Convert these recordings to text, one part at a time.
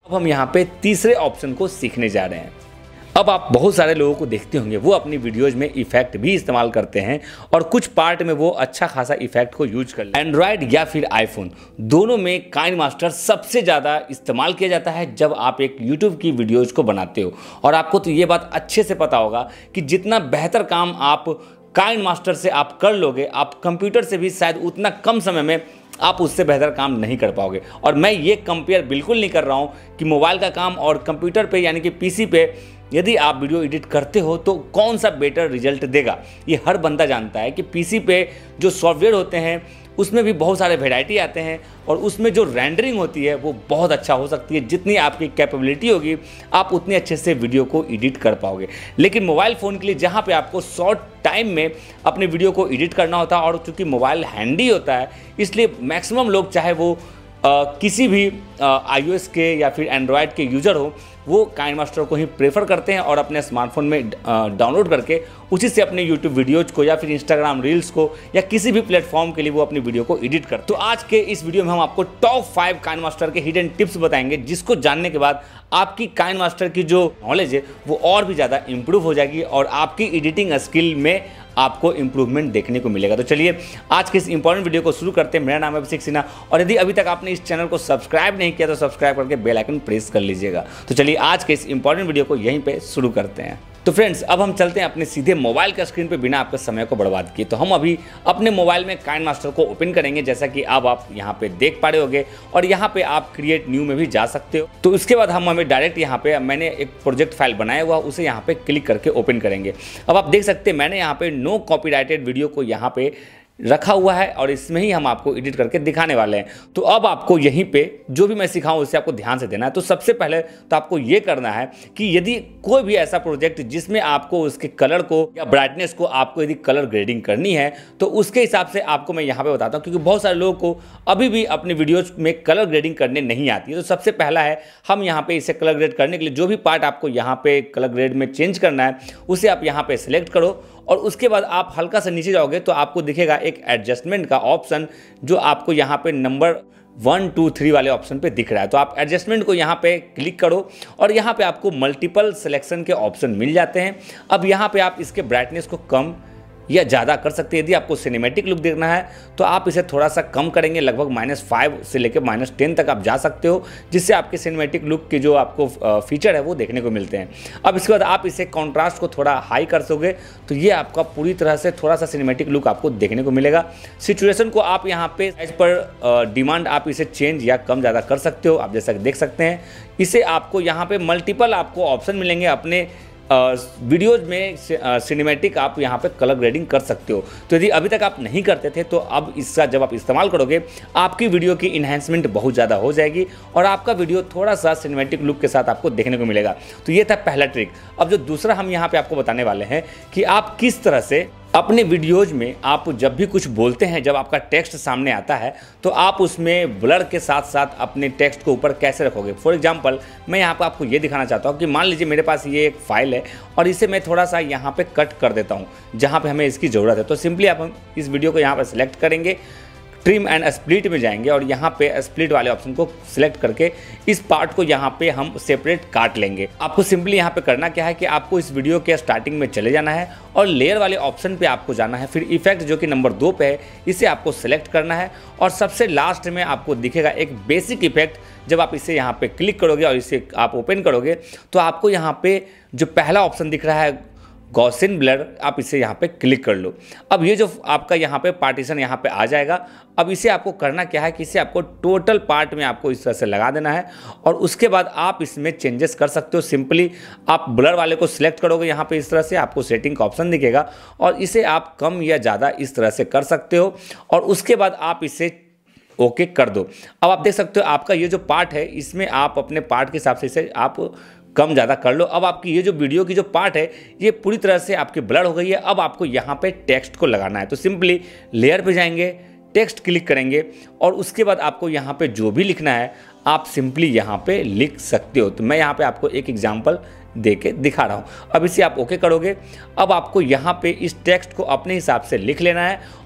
अब हम यहाँ पे तीसरे ऑप्शन को सीखने जा रहे हैं। अब आप बहुत सारे लोगों को देखते होंगे वो अपनी वीडियोज में इफेक्ट भी इस्तेमाल करते हैं और कुछ पार्ट में वो अच्छा खासा इफेक्ट को यूज कर लेते हैं। एंड्रॉयड या फिर आईफोन दोनों में काइनमास्टर सबसे ज़्यादा इस्तेमाल किया जाता है जब आप एक यूट्यूब की वीडियोज को बनाते हो। और आपको तो ये बात अच्छे से पता होगा कि जितना बेहतर काम आप काइनमास्टर से आप कर लोगे, आप कंप्यूटर से भी शायद उतना कम समय में आप उससे बेहतर काम नहीं कर पाओगे। और मैं ये कंपेयर बिल्कुल नहीं कर रहा हूँ कि मोबाइल का काम और कंप्यूटर पे यानी कि पीसी पे यदि आप वीडियो एडिट करते हो तो कौन सा बेटर रिजल्ट देगा। ये हर बंदा जानता है कि पीसी पे जो सॉफ्टवेयर होते हैं उसमें भी बहुत सारे वैरायटी आते हैं और उसमें जो रेंडरिंग होती है वो बहुत अच्छा हो सकती है। जितनी आपकी कैपेबिलिटी होगी आप उतने अच्छे से वीडियो को एडिट कर पाओगे। लेकिन मोबाइल फ़ोन के लिए जहाँ पे आपको शॉर्ट टाइम में अपने वीडियो को एडिट करना होता है और चूँकि मोबाइल हैंडी होता है इसलिए मैक्सिमम लोग चाहे वो किसी भी iOS के या फिर एंड्रॉयड के यूज़र हो वो काइनमास्टर को ही प्रेफर करते हैं और अपने स्मार्टफोन में डाउनलोड करके उसी से अपने यूट्यूब वीडियोज़ को या फिर इंस्टाग्राम रील्स को या किसी भी प्लेटफॉर्म के लिए वो अपनी वीडियो को एडिट करते हैं। तो आज के इस वीडियो में हम आपको टॉप 5 काइनमास्टर के हिडन टिप्स बताएंगे जिसको जानने के बाद आपकी काइनमास्टर की जो नॉलेज है वो और भी ज़्यादा इंप्रूव हो जाएगी और आपकी एडिटिंग स्किल में आपको इंप्रूवमेंट देखने को मिलेगा। तो चलिए आज के इस इंपॉर्टेंट वीडियो को शुरू करते हैं। मेरा नाम है अभिषेक सिन्हा और यदि अभी तक आपने इस चैनल को सब्सक्राइब नहीं किया तो सब्सक्राइब करके बेल आइकन प्रेस कर लीजिएगा। तो चलिए आज के इस इंपॉर्टेंट वीडियो को यहीं पे शुरू करते हैं। तो फ्रेंड्स अब हम चलते हैं अपने सीधे मोबाइल का स्क्रीन पे बिना आपके समय को बर्बाद किए। तो हम अभी अपने मोबाइल में काइनमास्टर को ओपन करेंगे जैसा कि अब आप यहाँ पे देख पा रहे होंगे और यहाँ पे आप क्रिएट न्यू में भी जा सकते हो। तो उसके बाद हम हमें डायरेक्ट यहाँ पे मैंने एक प्रोजेक्ट फाइल बनाया हुआ उसे यहाँ पे क्लिक करके ओपन करेंगे। अब आप देख सकते हैं मैंने यहाँ पे नो कॉपीराइटेड वीडियो को यहाँ पे रखा हुआ है और इसमें ही हम आपको एडिट करके दिखाने वाले हैं। तो अब आपको यहीं पे जो भी मैं सिखाऊं उससे आपको ध्यान से देना है। तो सबसे पहले तो आपको ये करना है कि यदि कोई भी ऐसा प्रोजेक्ट जिसमें आपको उसके कलर को या ब्राइटनेस को आपको यदि कलर ग्रेडिंग करनी है तो उसके हिसाब से आपको मैं यहाँ पे बताता हूँ, क्योंकि बहुत सारे लोगों को अभी भी अपने वीडियोज में कलर ग्रेडिंग करने नहीं आती है। तो सबसे पहला है हम यहाँ पे इसे कलर ग्रेड करने के लिए जो भी पार्ट आपको यहाँ पे कलर ग्रेड में चेंज करना है उसे आप यहाँ पे सिलेक्ट करो और उसके बाद आप हल्का सा नीचे जाओगे तो आपको दिखेगा एक एडजस्टमेंट का ऑप्शन जो आपको यहाँ पे नंबर 1 2 3 वाले ऑप्शन पे दिख रहा है। तो आप एडजस्टमेंट को यहाँ पे क्लिक करो और यहाँ पे आपको मल्टीपल सिलेक्शन के ऑप्शन मिल जाते हैं। अब यहाँ पे आप इसके ब्राइटनेस को कम या ज़्यादा कर सकते हैं। यदि आपको सिनेमैटिक लुक देखना है तो आप इसे थोड़ा सा कम करेंगे, लगभग -5 से लेकर -10 तक आप जा सकते हो जिससे आपके सिनेमैटिक लुक के जो आपको फीचर है वो देखने को मिलते हैं। अब इसके बाद आप इसे कॉन्ट्रास्ट को थोड़ा हाई कर दोगे तो ये आपका पूरी तरह से थोड़ा सा सिनेमैटिक लुक आपको देखने को मिलेगा। सिचुएशन को आप यहाँ पे एज पर डिमांड आप इसे चेंज या कम ज़्यादा कर सकते हो। आप जैसा देख सकते हैं इसे आपको यहाँ पे मल्टीपल आपको ऑप्शन मिलेंगे अपने वीडियोज में सिनेमैटिक आप यहाँ पे कलर ग्रेडिंग कर सकते हो। तो यदि अभी तक आप नहीं करते थे तो अब इसका जब आप इस्तेमाल करोगे आपकी वीडियो की इन्हेंसमेंट बहुत ज़्यादा हो जाएगी और आपका वीडियो थोड़ा सा सिनेमैटिक लुक के साथ आपको देखने को मिलेगा। तो ये था पहला ट्रिक। अब जो दूसरा हम यहाँ पे आपको बताने वाले हैं कि आप किस तरह से अपने वीडियोज में आप जब भी कुछ बोलते हैं, जब आपका टेक्स्ट सामने आता है तो आप उसमें ब्लर के साथ साथ अपने टेक्स्ट को ऊपर कैसे रखोगे। फॉर एग्जांपल मैं यहाँ पर आपको ये दिखाना चाहता हूँ कि मान लीजिए मेरे पास ये एक फाइल है और इसे मैं थोड़ा सा यहाँ पे कट कर देता हूँ जहाँ पे हमें इसकी ज़रूरत है। तो सिंपली आप हम इस वीडियो को यहाँ पर सिलेक्ट करेंगे, ट्रिम एंड स्प्लिट में जाएंगे और यहाँ पे स्प्लिट वाले ऑप्शन को सिलेक्ट करके इस पार्ट को यहाँ पे हम सेपरेट काट लेंगे। आपको सिंपली यहाँ पे करना क्या है कि आपको इस वीडियो के स्टार्टिंग में चले जाना है और लेयर वाले ऑप्शन पे आपको जाना है। फिर इफेक्ट जो कि नंबर 2 पे है इसे आपको सिलेक्ट करना है और सबसे लास्ट में आपको दिखेगा एक बेसिक इफेक्ट। जब आप इसे यहाँ पे क्लिक करोगे और इसे आप ओपन करोगे तो आपको यहाँ पे जो पहला ऑप्शन दिख रहा है गॉसियन ब्लर, आप इसे यहाँ पे क्लिक कर लो। अब ये जो आपका यहाँ पे पार्टीशन यहाँ पे आ जाएगा। अब इसे आपको करना क्या है कि इसे आपको टोटल पार्ट में आपको इस तरह से लगा देना है और उसके बाद आप इसमें चेंजेस कर सकते हो। सिंपली आप ब्लर वाले को सिलेक्ट करोगे, यहाँ पे इस तरह से आपको सेटिंग का ऑप्शन दिखेगा और इसे आप कम या ज़्यादा इस तरह से कर सकते हो और उसके बाद आप इसे ओके कर दो। अब आप देख सकते हो आपका ये जो पार्ट है इसमें आप अपने पार्ट के हिसाब से इसे आप कम ज़्यादा कर लो। अब आपकी ये जो वीडियो की जो पार्ट है ये पूरी तरह से आपकी ब्लर हो गई है। अब आपको यहाँ पे टेक्स्ट को लगाना है। तो सिंपली लेयर पे जाएंगे, टेक्स्ट क्लिक करेंगे और उसके बाद आपको यहाँ पे जो भी लिखना है आप सिंपली यहाँ पे लिख सकते हो। तो मैं यहाँ पे आपको एक एग्जांपल दे के दिखा रहा हूँ। अब इसे आप ओके करोगे। अब आपको यहाँ पे इस टेक्स्ट को अपने हिसाब से लिख लेना है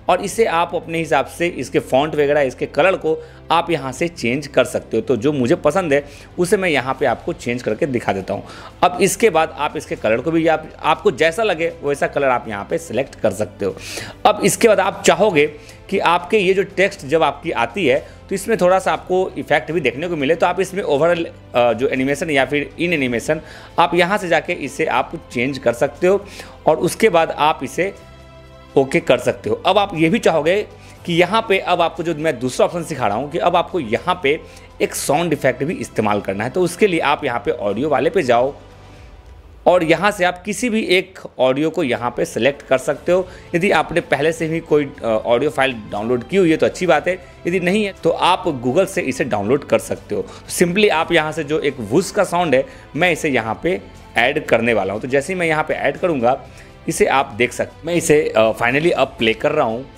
और इसे आप अपने हिसाब से इसके फॉन्ट वगैरह, इसके कलर को आप यहाँ से चेंज कर सकते हो। तो जो मुझे पसंद है उसे मैं यहाँ पे आपको चेंज करके दिखा देता हूँ। अब इसके बाद आप इसके कलर को भी आपको जैसा लगे वैसा कलर आप यहाँ पे सिलेक्ट कर सकते हो। अब इसके बाद आप चाहोगे कि आपके ये जो टेक्स्ट जब आपकी आती है तो इसमें थोड़ा सा आपको इफेक्ट भी देखने को मिले, तो आप इसमें ओवरऑल जो एनिमेशन या फिर इन एनिमेशन आप यहाँ से जाके इसे आप चेंज कर सकते हो और उसके बाद आप इसे ओके कर सकते हो। अब आप ये भी चाहोगे कि यहाँ पे अब आपको जो मैं दूसरा ऑप्शन सिखा रहा हूँ कि अब आपको यहाँ पे एक साउंड इफेक्ट भी इस्तेमाल करना है, तो उसके लिए आप यहाँ पे ऑडियो वाले पे जाओ और यहाँ से आप किसी भी एक ऑडियो को यहाँ पे सेलेक्ट कर सकते हो। यदि आपने पहले से भी कोई ऑडियो फाइल डाउनलोड की हुई है तो अच्छी बात है, यदि नहीं है तो आप गूगल से इसे डाउनलोड कर सकते हो। सिंपली आप यहाँ से जो एक वुश का साउंड है मैं इसे यहाँ पे ऐड करने वाला हूँ। तो जैसे ही मैं यहाँ पे ऐड करूँगा इसे आप देख सकते, मैं इसे फाइनली अब प्ले कर रहा हूँ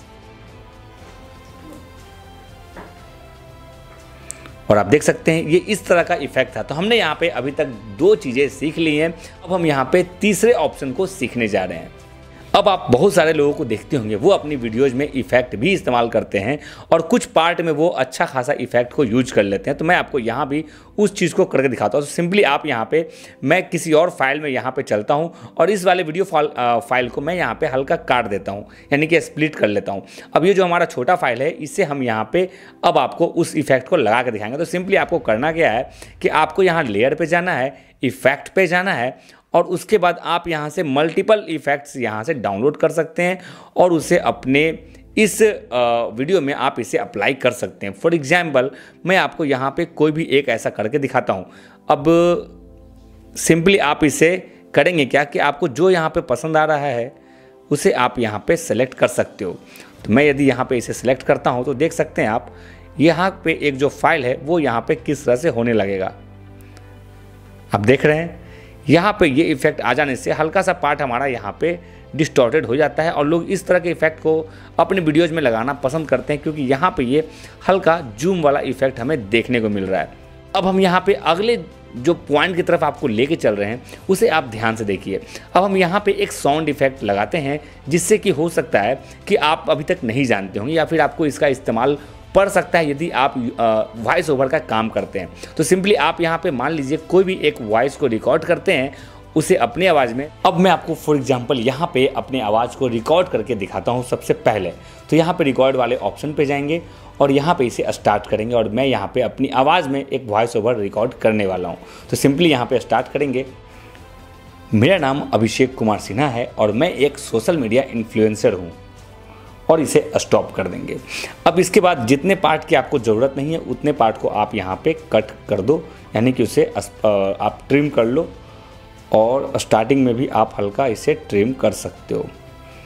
और आप देख सकते हैं ये इस तरह का इफेक्ट था। तो हमने यहाँ पे अभी तक 2 चीज़ें सीख ली हैं, अब हम यहाँ पे तीसरे ऑप्शन को सीखने जा रहे हैं। अब आप बहुत सारे लोगों को देखते होंगे वो अपनी वीडियोज़ में इफेक्ट भी इस्तेमाल करते हैं और कुछ पार्ट में वो अच्छा खासा इफेक्ट को यूज कर लेते हैं। तो मैं आपको यहाँ भी उस चीज़ को करके दिखाता हूँ। तो सिंपली आप यहाँ पे, मैं किसी और फाइल में यहाँ पे चलता हूँ और इस वाले वीडियो फाइल को मैं यहाँ पे हल्का काट देता हूँ, यानी कि स्प्लिट कर लेता हूँ। अब ये जो हमारा छोटा फाइल है इसे हम यहाँ पे अब आपको उस इफेक्ट को लगा के दिखाएंगे। तो सिंपली आपको करना क्या है कि आपको यहाँ लेयर पर जाना है, इफेक्ट पे जाना है और उसके बाद आप यहाँ से मल्टीपल इफ़ेक्ट्स यहाँ से डाउनलोड कर सकते हैं और उसे अपने इस वीडियो में आप इसे अप्लाई कर सकते हैं। फॉर एग्जांपल मैं आपको यहाँ पे कोई भी एक ऐसा करके दिखाता हूँ। अब सिंपली आप इसे करेंगे क्या कि आपको जो यहाँ पे पसंद आ रहा है उसे आप यहाँ पे सेलेक्ट कर सकते हो। तो मैं यदि यहाँ पे इसे सेलेक्ट करता हूँ तो देख सकते हैं आप यहाँ पे एक जो फाइल है वो यहाँ पे किस तरह से होने लगेगा। आप देख रहे हैं यहाँ पे ये इफेक्ट आ जाने से हल्का सा पार्ट हमारा यहाँ पे डिस्टॉर्टेड हो जाता है और लोग इस तरह के इफेक्ट को अपने वीडियोज़ में लगाना पसंद करते हैं क्योंकि यहाँ पे ये हल्का जूम वाला इफेक्ट हमें देखने को मिल रहा है। अब हम यहाँ पे अगले जो पॉइंट की तरफ आपको लेके चल रहे हैं उसे आप ध्यान से देखिए। अब हम यहाँ पे एक साउंड इफेक्ट लगाते हैं जिससे कि हो सकता है कि आप अभी तक नहीं जानते होंगे या फिर आपको इसका इस्तेमाल पड़ सकता है यदि आप वॉइस ओवर का काम करते हैं। तो सिंपली आप यहाँ पे मान लीजिए कोई भी एक वॉइस को रिकॉर्ड करते हैं उसे अपनी आवाज़ में। अब मैं आपको फॉर एग्जांपल यहाँ पे अपनी आवाज़ को रिकॉर्ड करके दिखाता हूँ। सबसे पहले तो यहाँ पे रिकॉर्ड वाले ऑप्शन पे जाएंगे और यहाँ पे इसे स्टार्ट करेंगे और मैं यहाँ पे अपनी आवाज़ में एक वॉइस ओवर रिकॉर्ड करने वाला हूँ। तो सिंपली यहाँ पे स्टार्ट करेंगे। मेरा नाम अभिषेक कुमार सिन्हा है और मैं एक सोशल मीडिया इन्फ्लुएंसर हूँ और इसे स्टॉप कर देंगे। अब इसके बाद जितने पार्ट की आपको ज़रूरत नहीं है उतने पार्ट को आप यहाँ पे कट कर दो, यानी कि उसे आप ट्रिम कर लो और स्टार्टिंग में भी आप हल्का इसे ट्रिम कर सकते हो।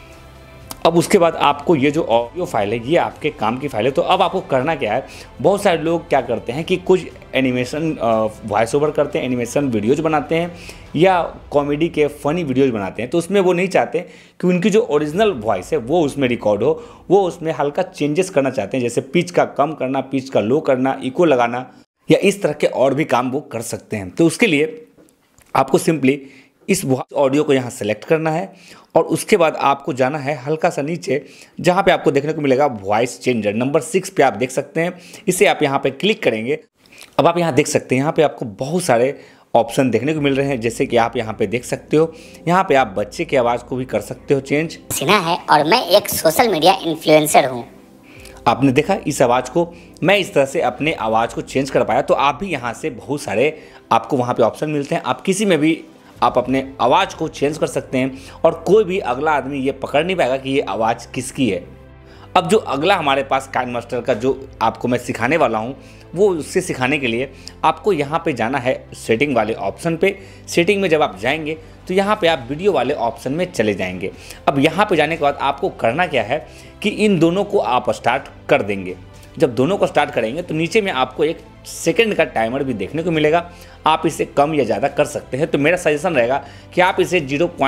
अब उसके बाद आपको ये जो ऑडियो फाइल है ये आपके काम की फाइल है। तो अब आपको करना क्या है, बहुत सारे लोग क्या करते हैं कि कुछ एनिमेशन वॉइस ओवर करते हैं, एनिमेशन वीडियोज़ बनाते हैं या कॉमेडी के फ़नी वीडियोज़ बनाते हैं। तो उसमें वो नहीं चाहते कि उनकी जो ओरिजिनल वॉइस है वो उसमें रिकॉर्ड हो, वो उसमें हल्का चेंजेस करना चाहते हैं, जैसे पिच का कम करना, पिच का लो करना, इको लगाना या इस तरह के और भी काम वो कर सकते हैं। तो उसके लिए आपको सिंपली इस ऑडियो को यहाँ सेलेक्ट करना है और उसके बाद आपको जाना है हल्का सा नीचे जहाँ पे आपको देखने को मिलेगा वॉइस चेंजर, नंबर 6 पे आप देख सकते हैं। इसे आप यहाँ पे क्लिक करेंगे। अब आप यहाँ देख सकते हैं यहाँ पे आपको बहुत सारे ऑप्शन देखने को मिल रहे हैं, जैसे कि आप यहाँ पे देख सकते हो यहाँ पे आप बच्चे की आवाज़ को भी कर सकते हो चेंज। सिन्हा है और मैं एक सोशल मीडिया इन्फ्लुएंसर हूँ। आपने देखा इस आवाज़ को मैं इस तरह से अपने आवाज़ को चेंज कर पाया। तो आप भी यहाँ से बहुत सारे आपको वहाँ पे ऑप्शन मिलते हैं, आप किसी में भी आप अपने आवाज़ को चेंज कर सकते हैं और कोई भी अगला आदमी ये पकड़ नहीं पाएगा कि ये आवाज़ किसकी है। अब जो अगला हमारे पास काइनमास्टर का जो आपको मैं सिखाने वाला हूँ वो उससे सिखाने के लिए आपको यहाँ पे जाना है सेटिंग वाले ऑप्शन पे। सेटिंग में जब आप जाएंगे तो यहाँ पे आप वीडियो वाले ऑप्शन में चले जाएंगे। अब यहाँ पे जाने के बाद आपको करना क्या है कि इन दोनों को आप स्टार्ट कर देंगे। जब दोनों को स्टार्ट करेंगे तो नीचे में आपको एक सेकंड का टाइमर भी देखने को मिलेगा, आप इसे कम या ज़्यादा कर सकते हैं। तो मेरा सजेशन रहेगा कि आप इसे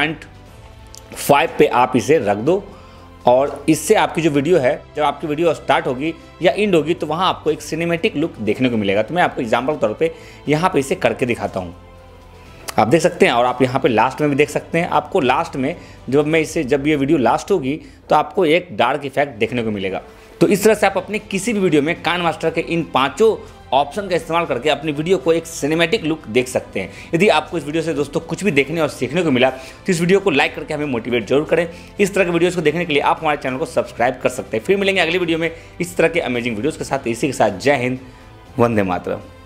0.5 पे आप इसे रख दो और इससे आपकी जो वीडियो है, जब आपकी वीडियो स्टार्ट होगी या एंड होगी तो वहाँ आपको एक सिनेमैटिक लुक देखने को मिलेगा। तो मैं आपको एग्जाम्पल के तौर पे यहाँ पे इसे करके दिखाता हूँ। आप देख सकते हैं और आप यहाँ पे लास्ट में भी देख सकते हैं। आपको लास्ट में जब ये वीडियो लास्ट होगी तो आपको एक डार्क इफेक्ट देखने को मिलेगा। तो इस तरह से आप अपने किसी भी वीडियो में काइन मास्टर के इन 5 ऑप्शन का इस्तेमाल करके अपनी वीडियो को एक सिनेमैटिक लुक देख सकते हैं। यदि आपको इस वीडियो से दोस्तों कुछ भी देखने और सीखने को मिला तो इस वीडियो को लाइक करके हमें मोटिवेट जरूर करें। इस तरह के वीडियोस को देखने के लिए आप हमारे चैनल को सब्सक्राइब कर सकते हैं। फिर मिलेंगे अगली वीडियो में इस तरह के अमेजिंग वीडियोस के साथ। इसी के साथ जय हिंद, वंदे मातरम।